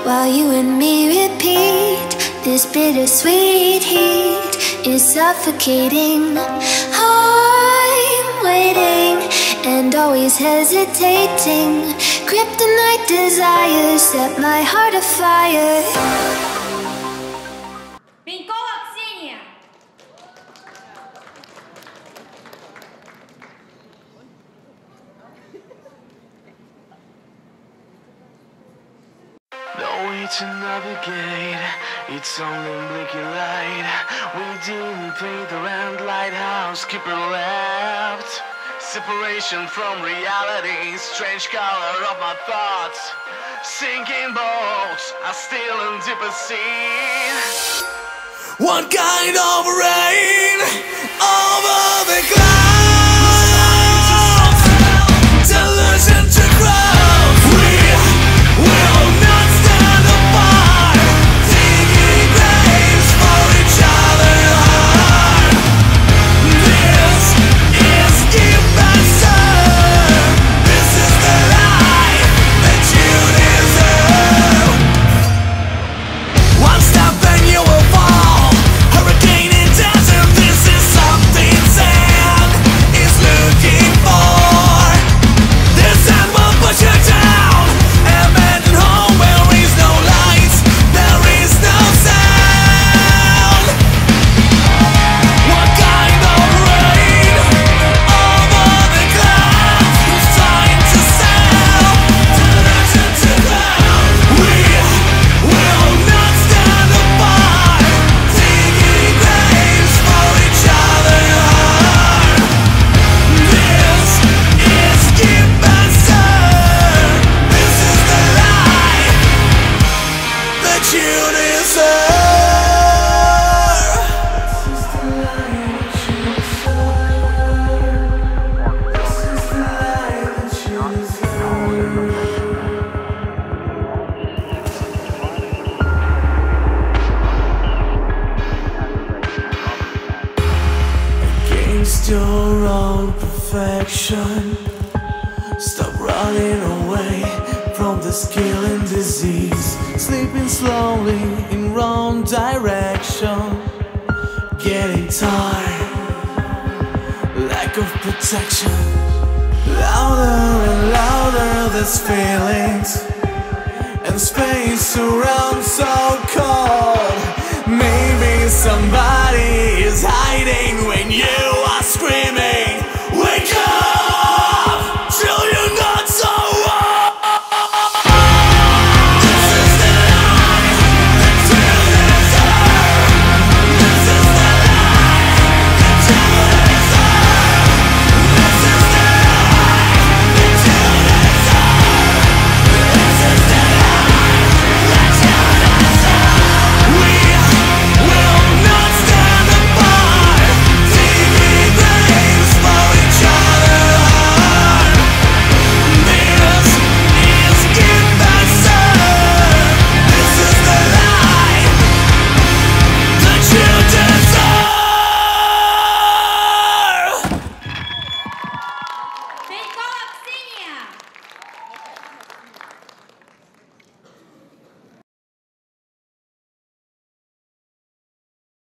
while you and me repeat. This bittersweet heat is suffocating. I'm waiting and always hesitating. Kryptonite desires set my heart afire. Пенькова Ксения. No way to navigate, it's only blinking light. We didn't pay the rent, lighthouse keeper left. Separation from reality, strange color of my thoughts. Sinking boats are still in deeper sea. One kind of rain over the clouds, delusion to grow. We will not stand apart, digging graves for each other heart. This is give and serve. This is the life that you deserve. One step and you will fall. Hurricane in desert. This is something sand is looking for. This sand will push you down. Abandoned home where is no light, there is no sound. What kind of rain over the clouds who's trying to sell delusion to ground? We will not stand apart, digging graves for each other heart. This is give and serve. This is the life that you deserve. Against your own perfection, stop running away from this killing disease. Sleeping slowly in wrong direction, getting tired, lack of protection. Louder and louder these feelings, and space around so cold. Maybe somebody is hiding when you are screaming.